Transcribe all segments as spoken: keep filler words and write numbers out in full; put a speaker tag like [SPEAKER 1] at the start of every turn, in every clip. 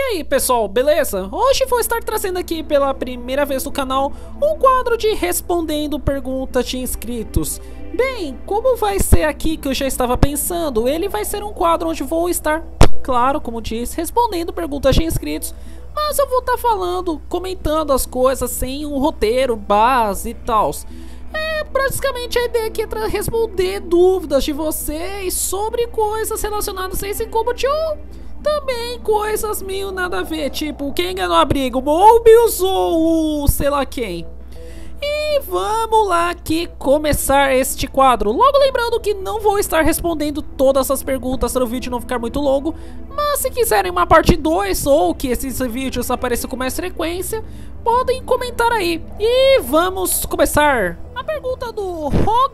[SPEAKER 1] aí pessoal, beleza? Hoje vou estar trazendo aqui pela primeira vez no canal um quadro de respondendo perguntas de inscritos. Bem, como vai ser aqui que eu já estava pensando, ele vai ser um quadro onde vou estar, claro, como disse, respondendo perguntas de inscritos. Mas eu vou estar falando, comentando as coisas sem um roteiro, base e tal. É praticamente a ideia aqui é responder dúvidas de vocês sobre coisas relacionadas a esse Combat ou também coisas meio nada a ver, tipo quem ganhou a briga, o Mobius ou o sei lá quem. E vamos lá aqui começar este quadro. Logo lembrando que não vou estar respondendo todas as perguntas para o vídeo não ficar muito longo. Mas se quiserem uma parte dois ou que esses vídeos apareçam com mais frequência, podem comentar aí. E vamos começar. A pergunta do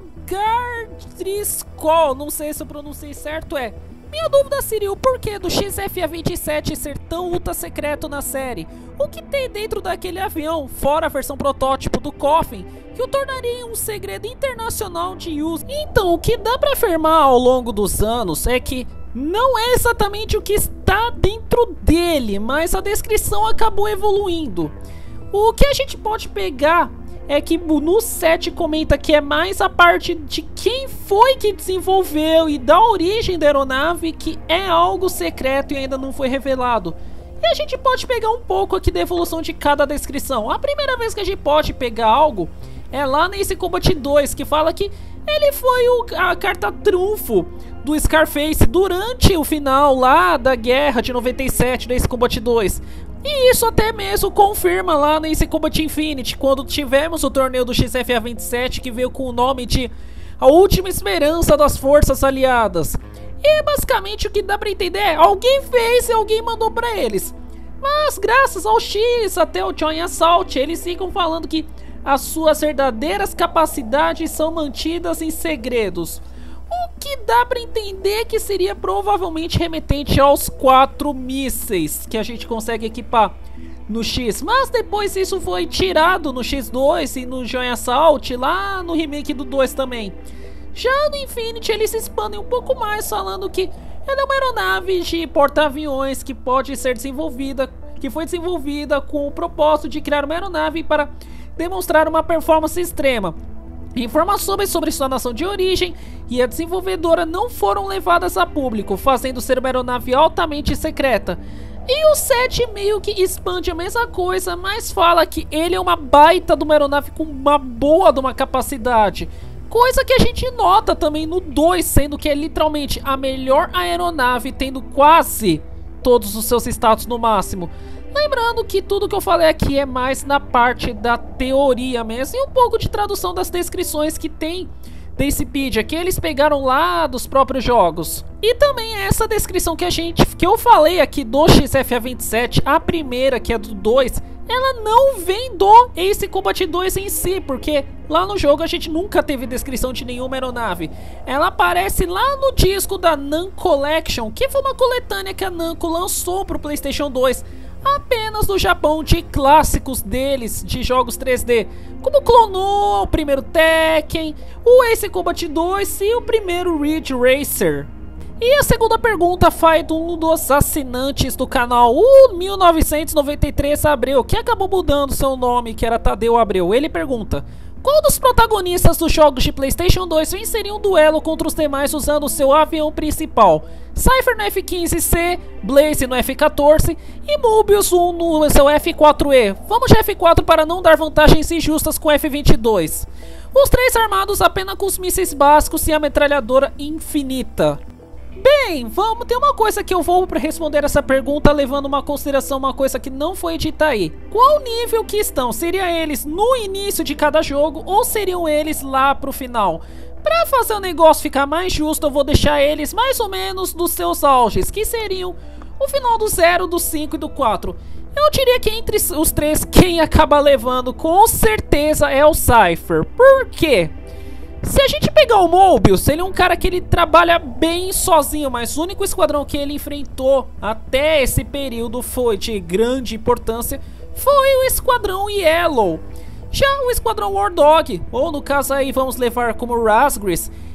[SPEAKER 1] Rogardrisco, não sei se eu pronunciei certo, é: minha dúvida seria o porquê do X F A vinte e sete ser tão ultra secreto na série. O que tem dentro daquele avião, fora a versão protótipo do Coffin, que o tornaria um segredo internacional de uso? Então, o que dá pra afirmar ao longo dos anos é que não é exatamente o que está dentro dele, mas a descrição acabou evoluindo. O que a gente pode pegar é que no set comenta que é mais a parte de quem foi que desenvolveu e da origem da aeronave, que é algo secreto e ainda não foi revelado. E a gente pode pegar um pouco aqui da evolução de cada descrição. A primeira vez que a gente pode pegar algo é lá nesse Combat dois, que fala que ele foi o, a carta trunfo do Scarface durante o final lá da guerra de noventa e sete desse Combat dois. E isso até mesmo confirma lá nesse Combat Infinity, quando tivemos o torneio do X F A vinte e sete, que veio com o nome de A Última Esperança das Forças Aliadas. E basicamente o que dá pra entender é: alguém fez e alguém mandou pra eles. Mas graças ao X, até o Joint Assault, eles ficam falando que as suas verdadeiras capacidades são mantidas em segredos. O que dá pra entender que seria provavelmente remetente aos quatro mísseis que a gente consegue equipar no X. Mas depois isso foi tirado no X dois e no Joint Assault, lá no remake do dois também. Já no Infinity eles se expandem um pouco mais, falando que ela é uma aeronave de porta-aviões que pode ser desenvolvida, que foi desenvolvida com o propósito de criar uma aeronave para demonstrar uma performance extrema. Informações sobre sua nação de origem e a desenvolvedora não foram levadas a público, fazendo ser uma aeronave altamente secreta. E o set meio que expande a mesma coisa, mas fala que ele é uma baita de uma aeronave com uma boa de uma capacidade. Coisa que a gente nota também no dois, sendo que é literalmente a melhor aeronave, tendo quase todos os seus status no máximo. Lembrando que tudo que eu falei aqui é mais na parte da teoria mesmo, e um pouco de tradução das descrições que tem da Wikipedia, que eles pegaram lá dos próprios jogos. E também essa descrição que a gente, que eu falei aqui do X F A vinte e sete, a primeira, que é do dois, ela não vem do Ace Combat dois em si, porque lá no jogo a gente nunca teve descrição de nenhuma aeronave. Ela aparece lá no disco da Namco Collection, que foi uma coletânea que a Namco lançou para o PlayStation dois, apenas no Japão, de clássicos deles, de jogos três D, como Clonoa, o primeiro Tekken, o Ace Combat dois e o primeiro Ridge Racer. E a segunda pergunta foi de um dos assinantes do canal, o mil novecentos e noventa e três Abreu, que acabou mudando seu nome, que era Tadeu Abreu. Ele pergunta: qual dos protagonistas dos jogos de PlayStation dois venceria um duelo contra os demais usando o seu avião principal? Cypher no F quinze C, Blaze no F quatorze e Mobius um no seu F quatro E. Vamos de F quatro para não dar vantagens injustas com F vinte e dois. Os três armados apenas com os mísseis básicos e a metralhadora infinita. Bem, vamos ter uma coisa que eu vou responder essa pergunta levando uma consideração, uma coisa que não foi dita aí. Qual nível que estão? Seria eles no início de cada jogo ou seriam eles lá pro final? Pra fazer o negócio ficar mais justo, eu vou deixar eles mais ou menos dos seus auges, que seriam o final do zero, do cinco e do quatro. Eu diria que entre os três, quem acaba levando com certeza é o Cypher. Por quê? Se a gente pegar o Mobius, ele é um cara que ele trabalha bem sozinho, mas o único esquadrão que ele enfrentou até esse período foi de grande importância, foi o esquadrão Yellow. Já o esquadrão War Dog, ou no caso aí vamos levar como Razgris,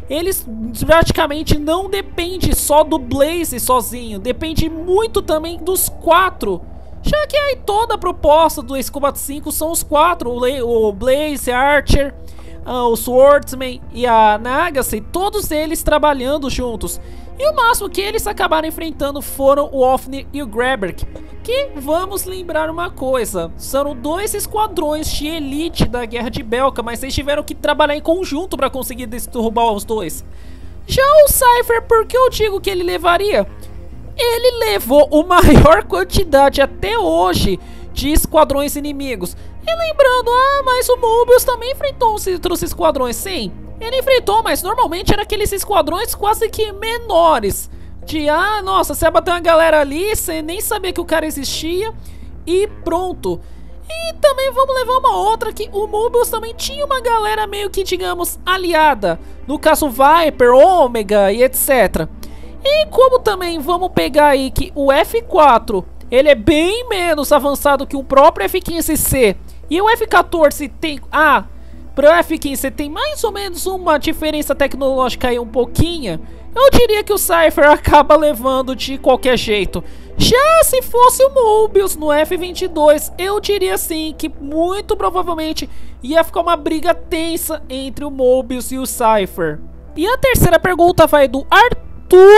[SPEAKER 1] eles praticamente não dependem só do Blaze sozinho, depende muito também dos quatro. Já que aí toda a proposta do Ace Combat cinco são os quatro, o Blaze, Archer, uh, o Swordsman e a Nagase, todos eles trabalhando juntos. E o máximo que eles acabaram enfrentando foram o Ofnir e o Graberg, que, vamos lembrar uma coisa, são dois esquadrões de elite da Guerra de Belka, mas eles tiveram que trabalhar em conjunto para conseguir derrubar os dois. Já o Cypher, por que eu digo que ele levaria? Ele levou a maior quantidade até hoje de esquadrões inimigos. E lembrando, ah, mas o Mobius também enfrentou outros esquadrões, sim. Ele enfrentou, mas normalmente era aqueles esquadrões quase que menores. De, ah, nossa, você bateu uma galera ali, você nem sabia que o cara existia e pronto. E também vamos levar uma outra que o Mobius também tinha uma galera meio que, digamos, aliada. No caso Viper, Ômega e etcétera. E como também vamos pegar aí que o F quatro, ele é bem menos avançado que o próprio F quinze C. E o F quatorze tem... Ah, para o F quinze tem mais ou menos uma diferença tecnológica aí um pouquinho. Eu diria que o Cypher acaba levando de qualquer jeito. Já se fosse o Mobius no F vinte e dois, eu diria sim que muito provavelmente ia ficar uma briga tensa entre o Mobius e o Cypher. E a terceira pergunta vai do Arthur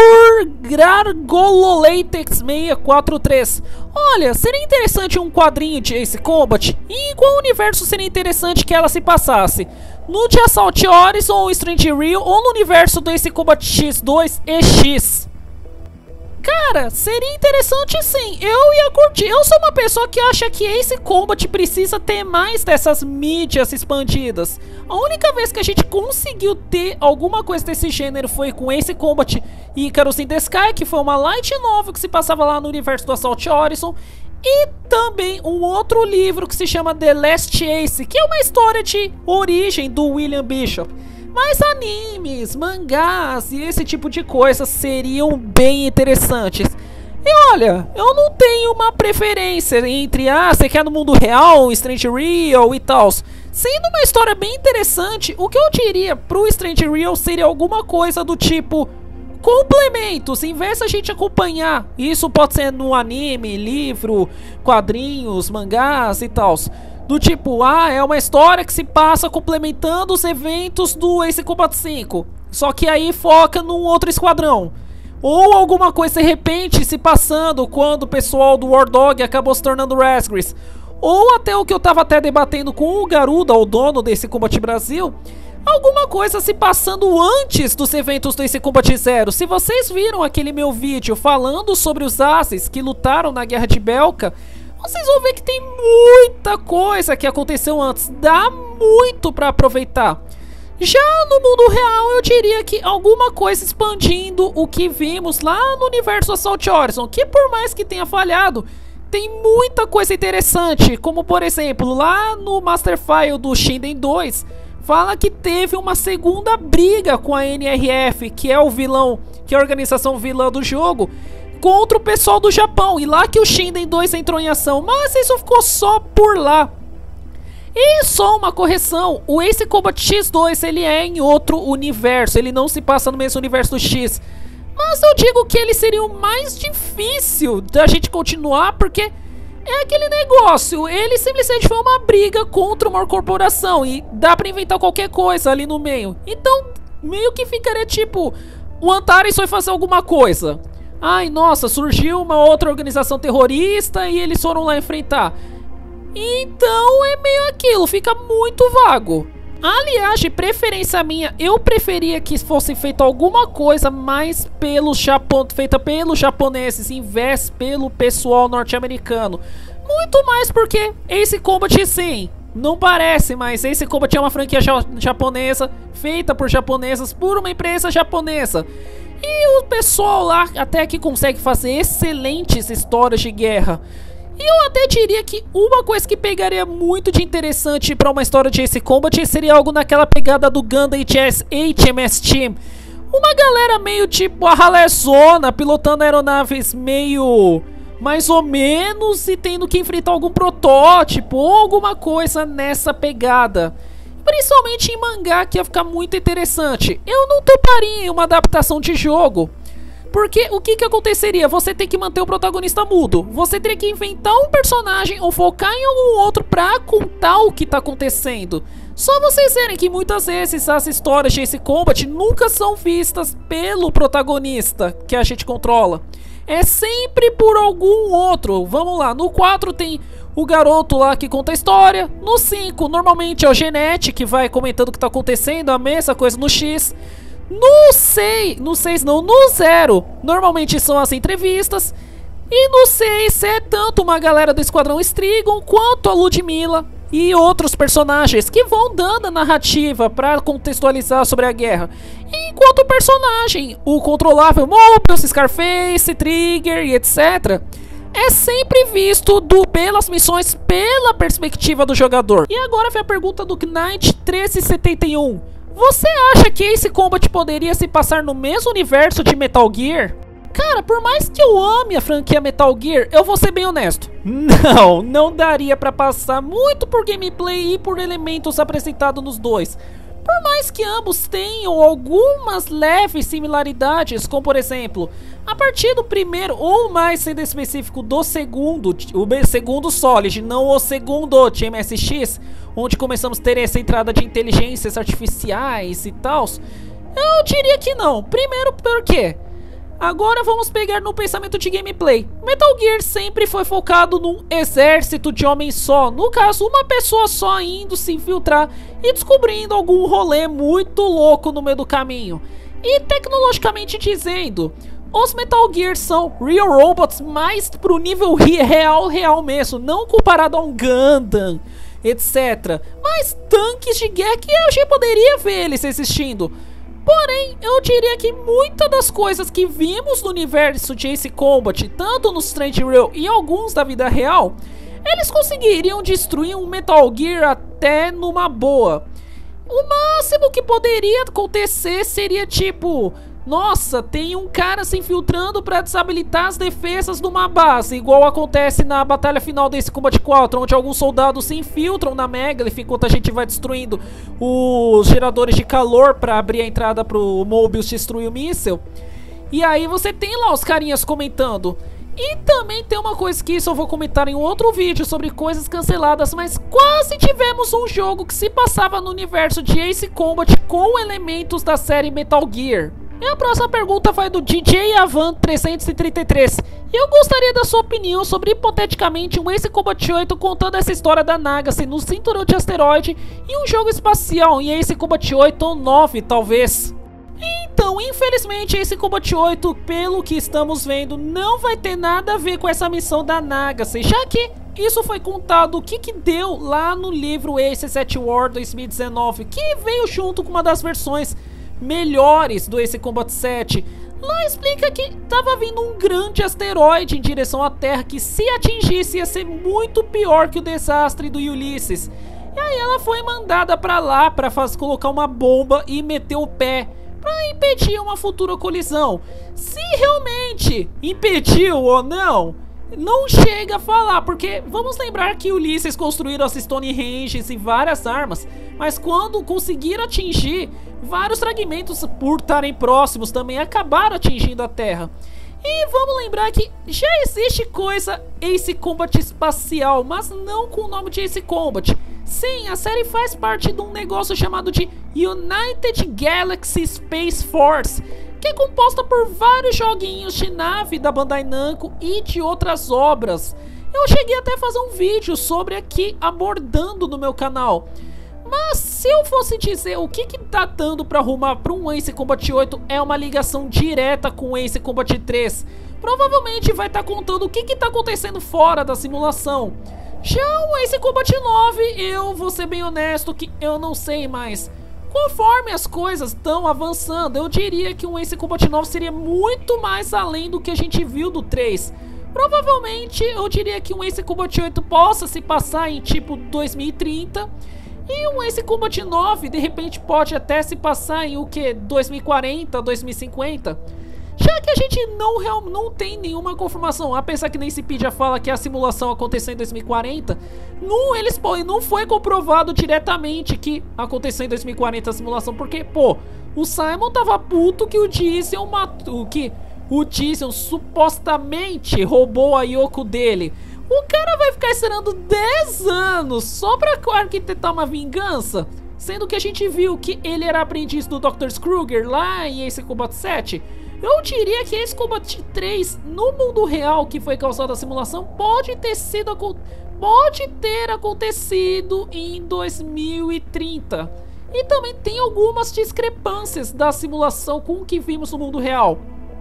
[SPEAKER 1] Gargololeitex seis quatro três. Olha, seria interessante um quadrinho de Ace Combat? E em qual universo seria interessante que ela se passasse? No de Assault Horizon ou Strange Real, ou no universo do Ace Combat X dois e X? Cara, seria interessante sim, eu ia curtir. Eu sou uma pessoa que acha que Ace Combat precisa ter mais dessas mídias expandidas. A única vez que a gente conseguiu ter alguma coisa desse gênero foi com Ace Combat Icarus in the Sky, que foi uma light novel que se passava lá no universo do Assault Horizon. E também um outro livro que se chama The Last Ace, que é uma história de origem do William Bishop. Mas animes, mangás e esse tipo de coisa seriam bem interessantes. E olha, eu não tenho uma preferência entre, ah, você quer no mundo real, Strange Real e tal. Sendo uma história bem interessante, o que eu diria pro Strange Real seria alguma coisa do tipo complementos, em vez de a gente acompanhar. Isso pode ser no anime, livro, quadrinhos, mangás e tal. Do tipo, ah, é uma história que se passa complementando os eventos do Ace Combat cinco. Só que aí foca num outro esquadrão. Ou alguma coisa de repente se passando quando o pessoal do War Dog acabou se tornando Razgris. Ou até o que eu tava até debatendo com o Garuda, o dono do Ace Combat Brasil. Alguma coisa se passando antes dos eventos do Ace Combat Zero. Se vocês viram aquele meu vídeo falando sobre os Aces que lutaram na Guerra de Belka, vocês vão ver que tem muita coisa que aconteceu antes. Dá muito pra aproveitar. Já no mundo real, eu diria que alguma coisa expandindo o que vimos lá no universo Assault Horizon, que por mais que tenha falhado, tem muita coisa interessante. Como por exemplo, lá no Master File do Shinden dois, fala que teve uma segunda briga com a N R F, que é o vilão, que é a organização vilã do jogo, contra o pessoal do Japão, e lá que o Shinden dois entrou em ação, mas isso ficou só por lá. E só uma correção, o Ace Combat X dois ele é em outro universo, ele não se passa no mesmo universo do X, mas eu digo que ele seria o mais difícil da gente continuar, porque é aquele negócio, ele simplesmente foi uma briga contra uma corporação e dá pra inventar qualquer coisa ali no meio. Então meio que ficaria tipo, o Antares foi fazer alguma coisa, ai, nossa, surgiu uma outra organização terrorista e eles foram lá enfrentar. Então é meio aquilo, fica muito vago. Aliás, de preferência minha, eu preferia que fosse feita alguma coisa mais pelo Japão, feita pelos japoneses, em vez pelo pessoal norte-americano. Muito mais porque Ace Combat, sim, não parece, mas Ace Combat é uma franquia ja japonesa, feita por japonesas, por uma empresa japonesa. E o pessoal lá até que consegue fazer excelentes histórias de guerra. E eu até diria que uma coisa que pegaria muito de interessante para uma história de Ace Combat seria algo naquela pegada do Gundam H M S Team. Uma galera meio tipo a ralezona, pilotando aeronaves meio mais ou menos e tendo que enfrentar algum protótipo ou alguma coisa nessa pegada. principalmente em mangá, que ia ficar muito interessante. Eu não toparia em uma adaptação de jogo, porque o que que aconteceria? Você tem que manter o protagonista mudo. Você teria que inventar um personagem ou focar em algum outro pra contar o que tá acontecendo. Só vocês verem que muitas vezes as histórias de Ace Combat nunca são vistas pelo protagonista que a gente controla. É sempre por algum outro. Vamos lá, no quatro tem o garoto lá que conta a história. No cinco, normalmente é o Genete que vai comentando o que tá acontecendo. A mesma coisa no X. No seis, no seis não, no zero, normalmente são as entrevistas. E no seis é tanto uma galera do Esquadrão Strigon quanto a Ludmilla e outros personagens que vão dando a narrativa para contextualizar sobre a guerra. Enquanto o personagem, o controlável Mobius, Scarface, Trigger e etcétera é sempre visto do, pelas missões pela perspectiva do jogador. E agora vem a pergunta do Knight treze setenta e um. Você acha que Ace Combat poderia se passar no mesmo universo de Metal Gear? Cara, por mais que eu ame a franquia Metal Gear, eu vou ser bem honesto. Não, não daria pra passar muito por gameplay e por elementos apresentados nos dois. Por mais que ambos tenham algumas leves similaridades, como por exemplo, a partir do primeiro, ou mais sendo específico, do segundo, o segundo Solid, não o segundo de M S X, onde começamos a ter essa entrada de inteligências artificiais e tal, eu diria que não. Primeiro porque agora vamos pegar no pensamento de gameplay. Metal Gear sempre foi focado num exército de homens só. No caso, uma pessoa só indo se infiltrar e descobrindo algum rolê muito louco no meio do caminho. E tecnologicamente dizendo, os Metal Gear são real robots mais pro nível real, real mesmo. Não comparado a um Gundam, etcétera. Mas tanques de guerra que eu já poderia ver eles existindo. Porém, eu diria que muitas das coisas que vimos no universo de Ace Combat, tanto no Strange Real e alguns da vida real, eles conseguiriam destruir um Metal Gear até numa boa. O máximo que poderia acontecer seria tipo, nossa, tem um cara se infiltrando para desabilitar as defesas de uma base, igual acontece na batalha final desse Combat quatro, onde alguns soldados se infiltram na Megalith enquanto a gente vai destruindo os geradores de calor para abrir a entrada pro Mobius destruir o míssil. E aí você tem lá os carinhas comentando. E também tem uma coisa que isso eu vou comentar em outro vídeo sobre coisas canceladas, mas quase tivemos um jogo que se passava no universo de Ace Combat com elementos da série Metal Gear. E a próxima pergunta vai do D J Avan trezentos e trinta e três. E eu gostaria da sua opinião sobre, hipoteticamente, um Ace Combat oito contando essa história da Nagase no cinturão de asteroide e um jogo espacial em Ace Combat oito ou nove, talvez. Então, infelizmente, Ace Combat oito, pelo que estamos vendo, não vai ter nada a ver com essa missão da Nagase, já que isso foi contado o que que deu lá no livro Ace sete War dois mil e dezenove, que veio junto com uma das versões melhores do Ace Combat sete. Lá explica que estava vindo um grande asteroide em direção à Terra que, se atingisse, ia ser muito pior que o desastre do Ulysses. E aí ela foi mandada para lá para colocar uma bomba e meter o pé para impedir uma futura colisão. Se realmente impediu ou não, não chega a falar, porque vamos lembrar que Ulysses construíram as Stonehenges e várias armas, mas quando conseguiram atingir, vários fragmentos, por estarem próximos, também acabaram atingindo a Terra. E vamos lembrar que já existe coisa Ace Combat espacial, mas não com o nome de Ace Combat. Sim, a série faz parte de um negócio chamado de United Galaxy Space Force, que é composta por vários joguinhos de nave da Bandai Namco e de outras obras. Eu cheguei até a fazer um vídeo sobre aqui, abordando no meu canal. Mas se eu fosse dizer o que que tá dando pra arrumar para um Ace Combat oito é uma ligação direta com o Ace Combat três. Provavelmente vai estar tá contando o que que tá acontecendo fora da simulação. Já o Ace Combat nove, eu vou ser bem honesto que eu não sei mais. Conforme as coisas estão avançando, eu diria que um Ace Combat nove seria muito mais além do que a gente viu do três. Provavelmente eu diria que um Ace Combat oito possa se passar em tipo dois mil e trinta. E um Ace Combat nove de repente pode até se passar em o que? dois mil e quarenta, dois mil e cinquenta. Já que a gente não, real, não tem nenhuma confirmação, apesar que nem Wikipedia fala que a simulação aconteceu em dois mil e quarenta, não, eles, pô, não foi comprovado diretamente que aconteceu em dois mil e quarenta a simulação, porque, pô, o Simon tava puto que o Jason matou, que o Jason supostamente roubou a Yoko dele. O cara vai ficar esperando dez anos só pra arquitetar uma vingança? Sendo que a gente viu que ele era aprendiz do doutor Kruger lá em Ace Combat sete. Eu diria que Ace Combat três, no mundo real que foi causada a simulação, pode ter sido pode ter acontecido em dois mil e trinta. E também tem algumas discrepâncias da simulação com o que vimos no mundo real.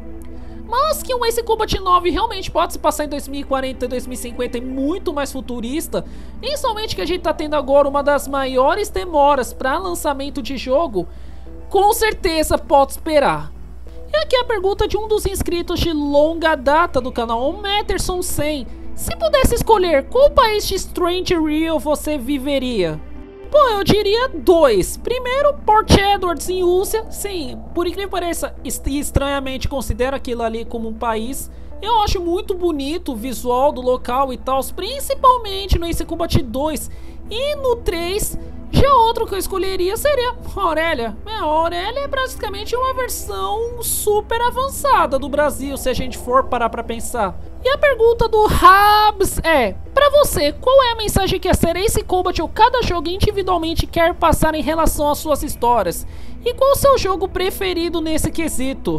[SPEAKER 1] Mas que um Ace Combat nove realmente pode se passar em dois mil e quarenta e dois mil e cinquenta e muito mais futurista, principalmente que a gente tá tendo agora uma das maiores demoras para lançamento de jogo, com certeza pode esperar. E aqui a pergunta de um dos inscritos de longa data do canal, o Matterson cem. Se pudesse escolher, qual país de Strange Real você viveria? Bom, eu diria dois. Primeiro, Port Edwards em Rússia. Sim, por incrível que pareça, estranhamente considero aquilo ali como um país. Eu acho muito bonito o visual do local e tal, principalmente no Ace Combat dois. E no três, já outro que eu escolheria seria a Aurélia. É, a Aurélia é praticamente uma versão super avançada do Brasil, se a gente for parar pra pensar. E a pergunta do Habs é: pra você, qual é a mensagem que a série Ace Combat ou cada jogo individualmente quer passar em relação às suas histórias? E qual o seu jogo preferido nesse quesito?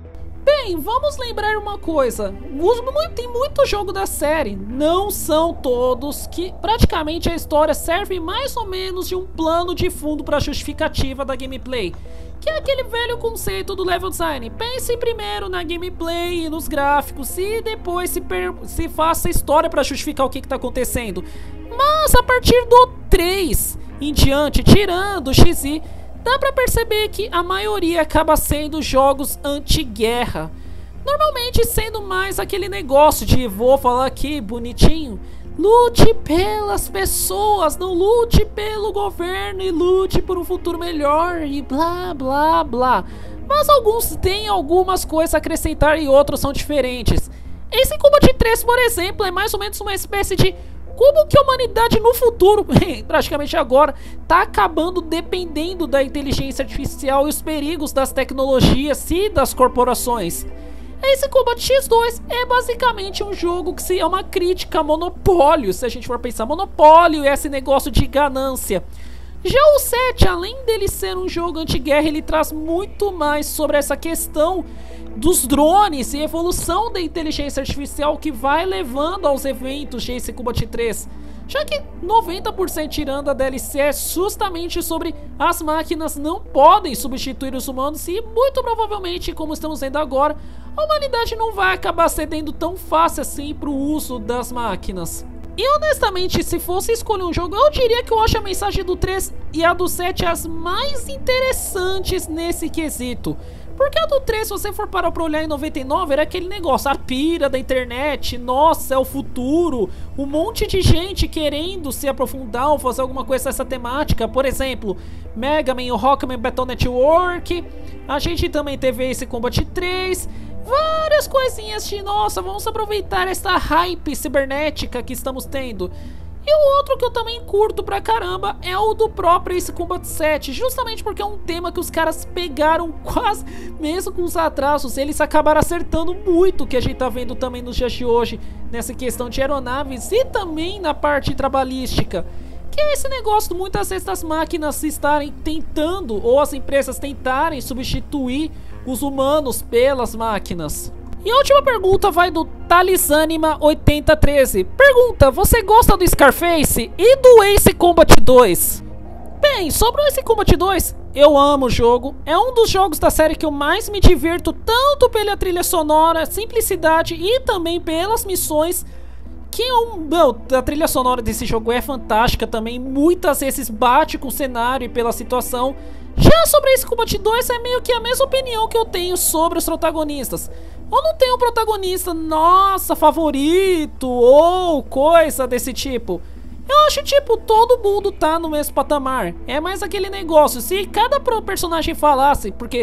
[SPEAKER 1] Bem, vamos lembrar uma coisa, tem muito jogo da série, não são todos, que praticamente a história serve mais ou menos de um plano de fundo para a justificativa da gameplay, que é aquele velho conceito do level design. Pense primeiro na gameplay e nos gráficos e depois se, se faça a história para justificar o que está acontecendo. Mas a partir do três em diante, tirando o X I, dá pra perceber que a maioria acaba sendo jogos anti-guerra. Normalmente sendo mais aquele negócio de, vou falar aqui bonitinho, lute pelas pessoas, não lute pelo governo e lute por um futuro melhor e blá blá blá. Mas alguns têm algumas coisas a acrescentar e outros são diferentes. Esse Combat três, por exemplo, é mais ou menos uma espécie de como que a humanidade no futuro, praticamente agora, tá acabando dependendo da inteligência artificial e os perigos das tecnologias e das corporações. Esse Combat X dois é basicamente um jogo que se é uma crítica a monopólio, se a gente for pensar monopólio e esse negócio de ganância. Já o sete, além dele ser um jogo anti-guerra, ele traz muito mais sobre essa questão dos drones e evolução da inteligência artificial que vai levando aos eventos de Ace Combat três. Já que noventa por cento tirando a D L C é justamente sobre as máquinas não podem substituir os humanos e muito provavelmente, como estamos vendo agora, a humanidade não vai acabar cedendo tão fácil assim para o uso das máquinas. E honestamente, se fosse escolher um jogo, eu diria que eu acho a mensagem do três e a do sete as mais interessantes nesse quesito. Porque a do três, se você for parar pra olhar em noventa e nove, era aquele negócio, a pira da internet, nossa, é o futuro, um monte de gente querendo se aprofundar ou fazer alguma coisa nessa temática. Por exemplo, Mega Man, o Rockman Battle Network, a gente também teve esse Combat três, várias coisinhas de, nossa, vamos aproveitar essa hype cibernética que estamos tendo. E o outro que eu também curto pra caramba é o do próprio Ace Combat sete, justamente porque é um tema que os caras pegaram quase, mesmo com os atrasos, eles acabaram acertando muito o que a gente tá vendo também nos dias de hoje, nessa questão de aeronaves e também na parte trabalhística. Que é esse negócio de muitas vezes das máquinas estarem tentando, ou as empresas tentarem substituir os humanos pelas máquinas. E a última pergunta vai do Talisanima oitenta treze. Pergunta: você gosta do Scarface e do Ace Combat dois? Bem, sobre o Ace Combat dois, eu amo o jogo. É um dos jogos da série que eu mais me divirto, tanto pela trilha sonora, simplicidade e também pelas missões. Que é um, meu, a trilha sonora desse jogo é fantástica também, muitas vezes bate com o cenário e pela situação. Já sobre Ace Combat dois é meio que a mesma opinião que eu tenho sobre os protagonistas. Eu não tenho um protagonista, nossa, favorito ou coisa desse tipo. Eu acho tipo, todo mundo tá no mesmo patamar. É mais aquele negócio, se cada personagem falasse, porque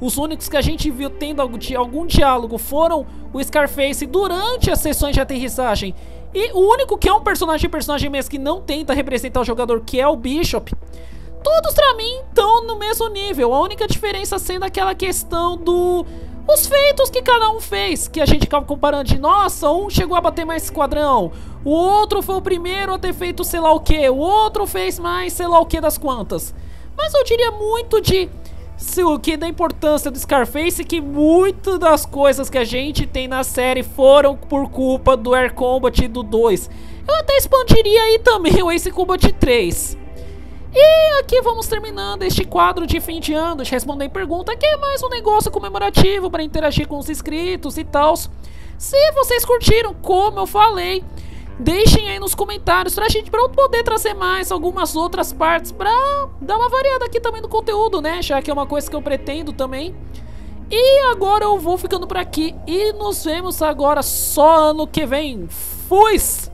[SPEAKER 1] Os únicos que a gente viu tendo algum diálogo foram o Scarface durante as sessões de aterrissagem. E o único que é um personagem personagem mesmo que não tenta representar o jogador, que é o Bishop. Todos pra mim estão no mesmo nível. A única diferença sendo aquela questão do... os feitos que cada um fez, que a gente acaba comparando de, nossa, um chegou a bater mais esquadrão, o outro foi o primeiro a ter feito sei lá o que, o outro fez mais sei lá o que das quantas. Mas eu diria muito de o que da importância do Scarface, que muitas das coisas que a gente tem na série foram por culpa do Air Combat do dois. Eu até expandiria aí também o Ace Combat três. E aqui vamos terminando este quadro de fim de ano, de responder pergunta, que é mais um negócio comemorativo para interagir com os inscritos e tal. Se vocês curtiram, como eu falei, deixem aí nos comentários pra gente, pra eu poder trazer mais algumas outras partes, pra dar uma variada aqui também no conteúdo, né, já que é uma coisa que eu pretendo também. E agora eu vou ficando por aqui e nos vemos agora só ano que vem. Fui!